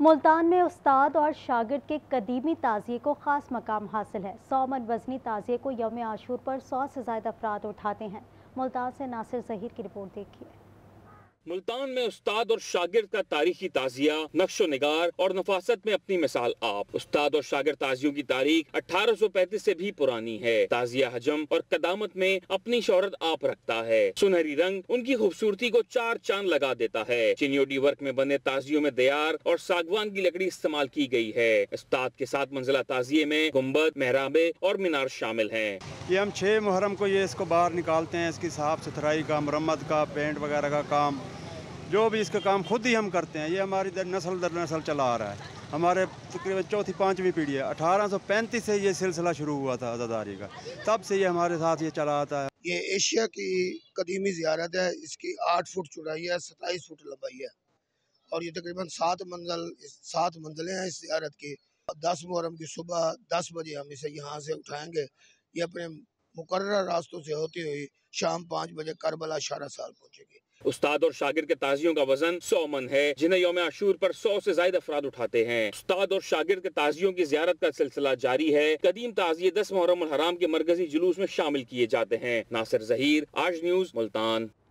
ملتان میں استاد اور شاگرد کے قدیمی تعزیے کو خاص مقام حاصل ہے۔ 100 من وزنی تعزیے کو یوم عاشور پر 100 سے زائد افراد اٹھاتے ہیں۔ ملتان سے ناصر ظہیر کی رپورٹ دیکھیے۔ ملتان میں استاد اور شاگرد کا تاریخی تعزیہ نقش و نگار اور نفاست میں اپنی مثال آپ۔ استاد اور شاگرد تعزیوں کی تاریخ 1835 سے بھی پرانی ہے۔ تعزیہ حجم اور قدامت میں اپنی شہرت آپ رکھتا ہے۔ سنہری رنگ ان کی خوبصورتی کو چار چاند لگا دیتا ہے۔ چینیوڈی ورک میں بنے تعزیوں میں دیار اور ساگوان کی لکڑی استعمال کی گئی ہے۔ استاد کے 7 منزلہ تعزیے میں گنبد، محرابے اور مینار شامل ہیں۔ یہ ہم 6 محرم کو اس کو باہر نکالتے ہیں، اس کی صاف ستھرائی کا، مرمت کا، پینٹ وغیرہ کا کام، جو بھی اس کا کام خود ہی ہم کرتے ہیں۔ یہ ہماری نسل در نسل چلا آ رہا ہے۔ ہمارے تقریباً 4تھی 5ویں پیڑھی ہے۔ 1835 سے یہ سلسلہ شروع ہوا تھا عزاداری کا، تب سے یہ ہمارے ساتھ یہ چلا آتا ہے۔ یہ ایشیا کی قدیمی زیارت ہے۔ اس کی 8 فٹ چوڑائی ہے، 27 فٹ لمبائی ہے، اور یہ تقریباً 7 منزلیں ہیں اس زیارت کی۔ 10 محرم کی صبح 10 بجے ہم اسے یہاں سے اٹھائیں گے۔ یہ اپنے مقررہ راستوں سے ہوتی ہوئی شام 5 بجے کربلا شارہ سال پہنچے گی۔ استاد اور شاگرد کے تعزیوں کا وزن 100 من ہے، جنہیں یوم عاشور پر 100 سے زائد افراد اٹھاتے ہیں۔ استاد اور شاگرد کے تعزیوں کی زیارت کا سلسلہ جاری ہے۔ قدیم تعزیے 10 محرم الحرام کے مرکزی جلوس میں شامل کیے جاتے ہیں۔ ناصر ظہیر، آج نیوز، ملتان۔